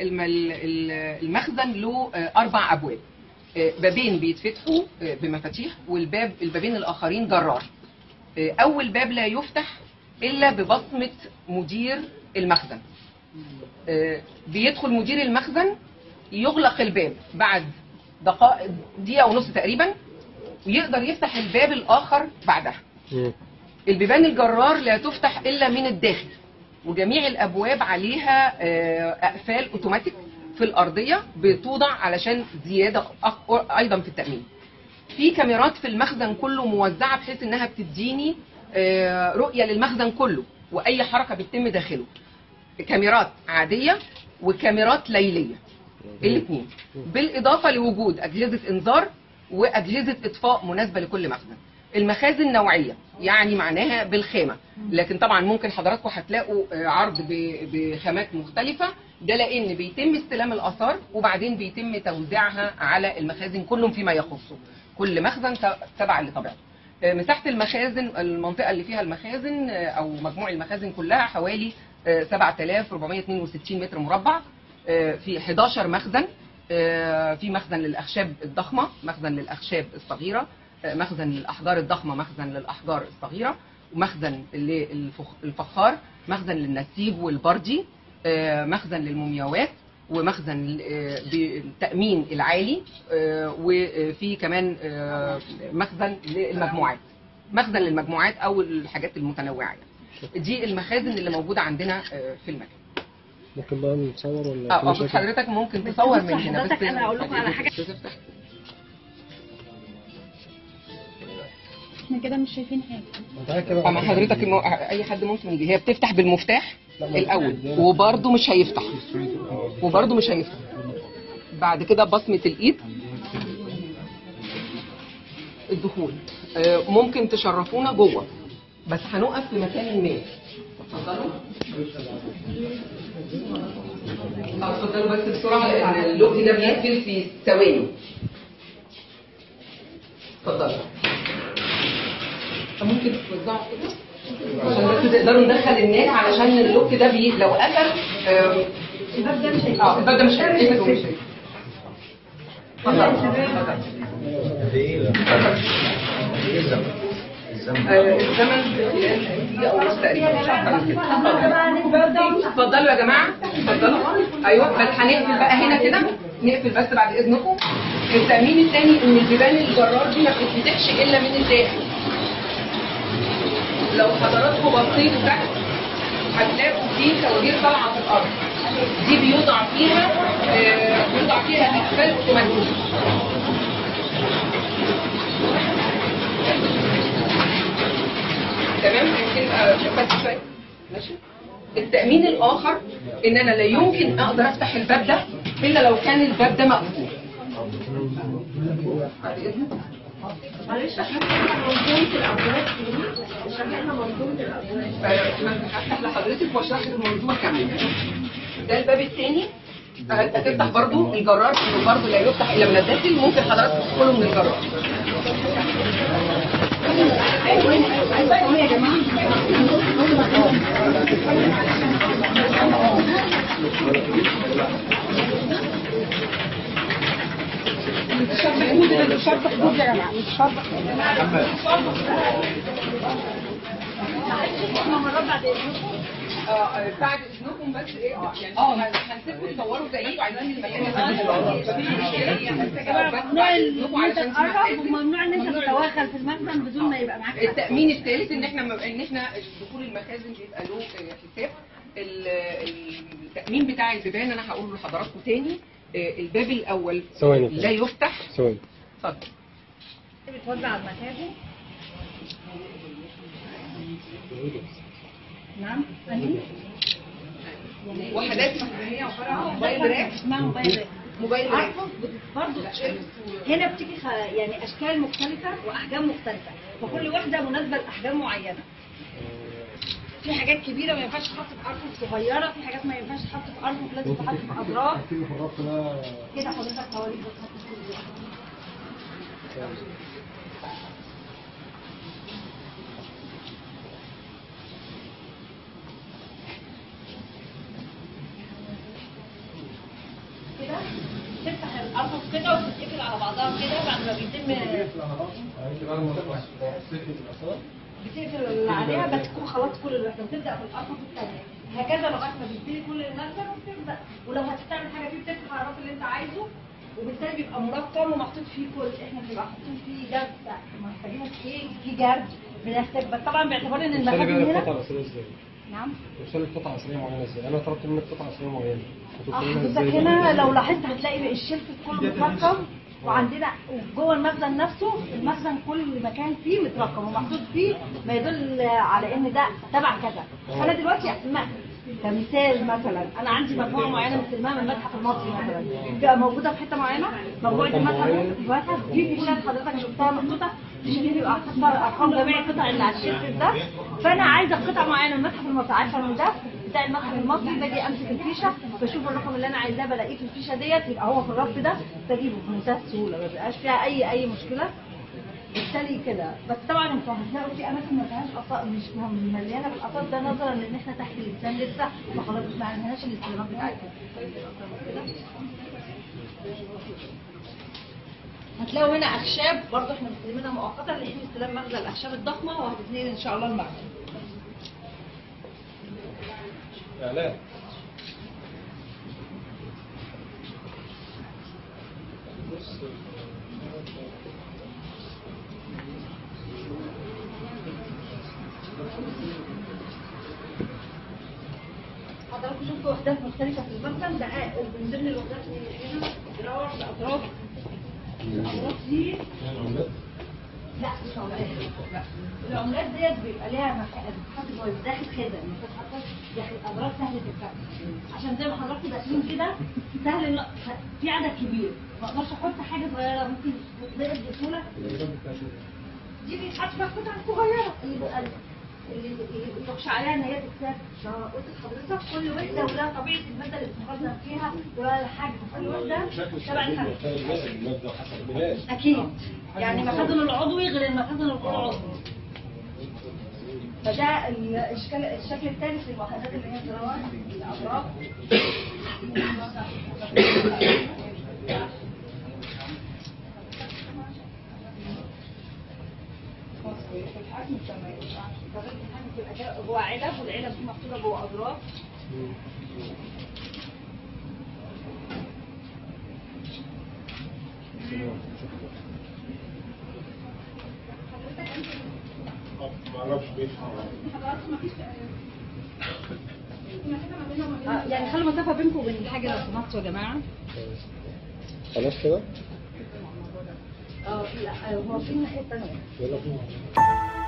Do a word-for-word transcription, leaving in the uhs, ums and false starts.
المخزن له اربع ابواب، بابين بيتفتحوا بمفاتيح والباب البابين الاخرين جرار. اول باب لا يفتح الا ببصمه مدير المخزن. بيدخل مدير المخزن يغلق الباب بعد دقائق دقيقه ونص تقريبا، ويقدر يفتح الباب الاخر بعدها. البيبان الجرار لا تفتح الا من الداخل، وجميع الابواب عليها اقفال اوتوماتيك في الارضيه بتوضع علشان زياده ايضا في التامين. في كاميرات في المخزن كله موزعه بحيث انها بتديني رؤيه للمخزن كله واي حركه بتتم داخله. كاميرات عاديه وكاميرات ليليه الاثنين، بالاضافه لوجود اجهزه انذار واجهزه اطفاء مناسبه لكل مخزن. المخازن نوعيه، يعني معناها بالخامه، لكن طبعا ممكن حضراتكم هتلاقوا عرض بخامات مختلفه، ده لان بيتم استلام الاثار وبعدين بيتم توزيعها على المخازن كلهم فيما يخصه، كل مخزن تبع لطبيعته. مساحه المخازن، المنطقه اللي فيها المخازن او مجموع المخازن كلها حوالي سبعة آلاف وأربعمائة واثنين وستين متر مربع، في حداشر مخزن. في مخزن للاخشاب الضخمه، مخزن للاخشاب الصغيره، مخزن للاحجار الضخمه، مخزن للاحجار الصغيره، ومخزن للفخار، مخزن للنسيج والبردي، مخزن للمومياوات، ومخزن بالتامين العالي، وفي كمان مخزن للمجموعات، مخزن للمجموعات او الحاجات المتنوعه. دي المخازن اللي موجوده عندنا في المكان. ممكن بقى نصور ولا اه اه حضرتك ممكن تصور من هنا، بس انا اقول لكم على حاجه. احنا كده مش شايفين حاجه. اما حضرتك مو... اي حد ممكن يجي، هي بتفتح بالمفتاح الاول وبرده مش هيفتح وبرده مش هيفتح بعد كده بصمه الايد الدخول. ممكن تشرفونا جوه بس هنقف في مكان ما. اتفضلوا. اتفضلوا بس بسرعه لان اللوك ده بيقفل في ثواني. اتفضلوا. ممكن توزعوا كده عشان بس تقدروا ندخل الناس، علشان اللوك ده بي... لو قفل الباب ده مش هيقفل. اه الباب ده مش هيقفل ومش هيقفل. الزمن دقيقة ونص تقريبا. اتفضلوا يا جماعة، اتفضلوا. ايوه بس هنقفل بقى هنا كده، نقفل بس بعد اذنكم. التأمين الثاني ان البيبان الجرار دي ما بتتفتحش الا من الداخل. لو حضراتكم بصيتوا تحت هتلاقوا في كوابير طالعة في الأرض، دي بيوضع فيها آه بيوضع فيها أقفال أوتوماتيك. تمام؟ يمكن اشوفها شويه. ماشي؟ التأمين الآخر إن أنا لا يمكن أقدر أفتح الباب ده إلا لو كان الباب ده مقفول. معلش احنا منظومة الأبواب اشرحي لنا منظومة الأبواب. هفتح لحضرتك واشرح لك المنظومة كاملة. ده الباب الثاني هتفتح برضو الجرار، انه برضو لا يفتح الا من الداخل، ممكن حضرتك تدخلوا من الجرار. يا جماعة مش شرط حدود، مش شرط حدود يا جماعة، مش شرط حدود. اه بعد اذنكم بس ايه اه يعني اه هنسيبكم تصوروا زيي وعايزين المكان ممنوع ان انت تقرب وممنوع ان انت تتوغل في المخزن بدون ما يبقى معاك. التأمين الثالث ان احنا ان احنا دخول المخازن بيبقى له حساب. التأمين بتاع البيبان انا هقوله لحضراتكم تاني. الباب الاول لا يفتح. ثواني. اتفضل. بتوزع على المخازن. نعم. وحدات مخزنيه عباره عن موبايل راك. اسمها موبايل راك. موبايل راك برضه هنا بتيجي خ... يعني اشكال مختلفه واحجام مختلفه، فكل واحده مناسبه لاحجام معينه. في حاجات كبيره ما ينفعش تحط في ارفف صغيره، في حاجات ما ينفعش تحط في ارفف لازم تحط في اظراف. كده حضرتك حواليك بتحط كل الارفف كده وبتتقفل على بعضها كده بعد ما بيتم بتقفل عليها بس تكون خلاص كل الوحده وتبدا في الارفف الثانيه هكذا لغايه ما بتبتدي كل المخزن وبتبدا ولو هتستعمل حاجه فيه بتفتح على الرف اللي انت عايزه وبالتالي بيبقى مرقم ومحطوط فيه كل احنا بنبقى حاطين فيه جرد محتاجين فيه في جرد بنحتاج بس طبعا باعتبار ان المخازن هنا القطعه الاصليه ازاي؟ نعم توصل القطعه اصليه معينه ازاي؟ انا طلبت منك قطعه اصليه معينه حضرتك هنا لو لاحظت هتلاقي الشلف كله مترقم وعندنا جوه المخزن نفسه المخزن كل مكان فيه مترقم ومحطوط فيه ما يدل على ان ده تبع كذا. انا دلوقتي اسماء كمثال مثلا انا عندي مجموعه معينه مستلمها من المتحف المصري مثلا بتبقى موجوده في حته معينه مجموعه المتحف دي كلها حضرتك شفتها محطوطه دي بيبقى حاطه ارقام جميع القطع اللي على الشلف ده فانا عايزه قطعه معينه من المتحف المصري عارفه ان ده بتاع المتحف المصري باجي امسك الفيشه بشوف الرقم اللي انا عايزاه بلاقيه في الفيشه ديت يبقى هو في الرف ده بجيبه بمنتهى السهوله ما بيبقاش فيها اي اي مشكله بالتالي كده بس طبعا انتوا هتلاقوا في اماكن ما فيهاش اثار مش مليانه بالاثار ده نظرا لان احنا تحت اللسان لسه فخلاص ما عندناش الاستلامات بتاعتها هتلاقوا هنا اخشاب برضه احنا مستلمينها مؤقتا لحين استلام مخزن الاخشاب الضخمه وهتتنقل ان شاء الله المخزن. اعلان حضراتكم شفتوا وحدات مختلفه في المخزن ده من ضمن الوحدات اللي هنا دراور باطراف الاطراف دي لا مش عملات لا العملات ديت بيبقى ليها بتتحط جوه داخل خزن بتتحط داخل اضراف سهله الفتح عشان زي ما حضراتكم داخلين كده سهل في عدد كبير ما اقدرش احط حاجه صغيره ممكن تتضرب بسهوله دي بيتحط فيها قطع صغيره اللي بقى اللي يخشى عليها ان هي تتساب زي ما قلت لحضرتك كل وحده ولها طبيعه الماده اللي بتتخزن فيها ولها الحجم كل وحده تبع الخزن اكيد يعني المخزن العضوي غير المخزن الغير عضوي فده الاشكال الشكل الثالث للوحدات اللي هي الدراوات الاطراف في الحجم تمام طريقه الحجم بتبقى جوه علب والعلب دي محطوطه جوه اضراف معرفش بيه يعني خلوا مسافه بينكم وبين الحاجه لو سمحتوا يا جماعه خلاص كده؟ اه لا هو في الناحيه الثانيه يلا بينا